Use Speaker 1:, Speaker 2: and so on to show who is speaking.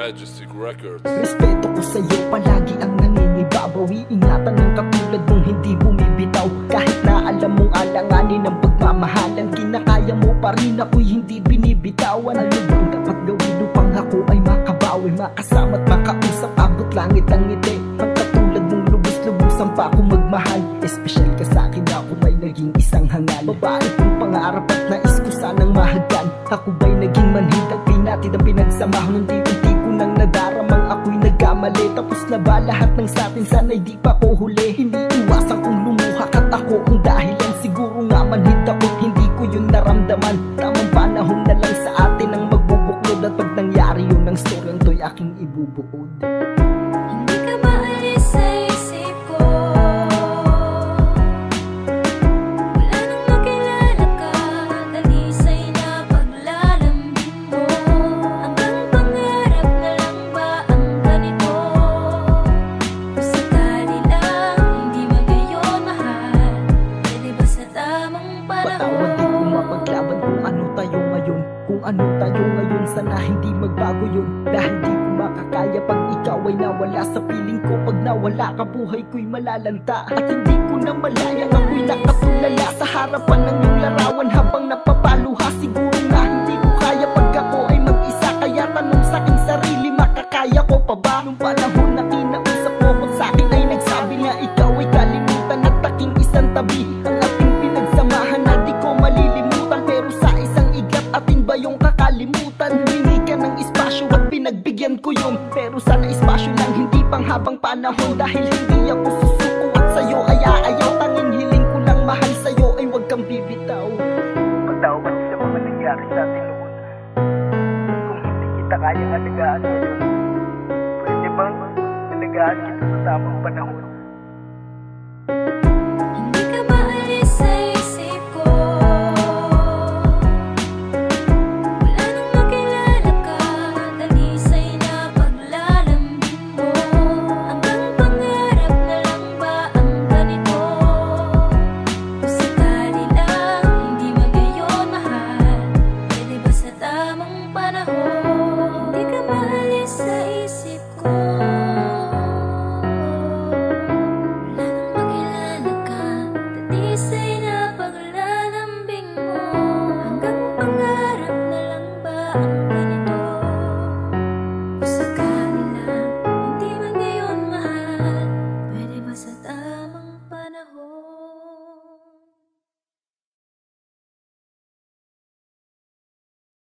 Speaker 1: Majestic Records.
Speaker 2: Respeto ko sa'yo, palagi ang nangingibabaw. Iingatan ng katulad mong hindi bumibitaw. Kahit na alam mong alanganin ang pagmamahalan, kinakaya mo pa rin ako'y hindi binibitawan. Ano bang dapat gawin upang ako ay makabawi, makasama't makausap, abot langit ang ngiti. Pagkatulad mong lubos-lubusan pa ako magmahal. Espesyal ka sa'kin, ako may naging isang hangal. Babae kong pangarap at nais ko sanang mahagan. Ako ba'y naging manhid at di natin ang pinagsamahan. Unti-unti ko nang nadaramang ako'y nagkamali. Tapos na ba lahat ng satin, sana'y di pa ko huli. Hindi iwasan kong lumuha at ako ang dahilan. Siguro nga manhid ako't hindi ko yun naramdaman. Tamang panahon na lang sa atin ang magbubuklod. At pag nangyari yun ang storyang to'y aking ibubuod.
Speaker 3: Hindi ka maalis sa isip ko. Wala nang makilala ka, dalisay na paglalambing mo. Hanggang pangarap na lang ba ang ganito? Kung sakali lang hindi magayon mahal, pwede ba sa tamang
Speaker 2: Patawad din
Speaker 3: panahon?
Speaker 2: kung mapaglaban kung ano tayo ngayon. Kung ano tayo ngayon, sana hindi magbago yun. Dahil di ko makakaya pag ikaw ay nawala sa piling ko. Pag nawala ka, buhay ko'y malalanta. At hindi ko na malayang ako'y nakatulala sa harapan ng iyong larawan.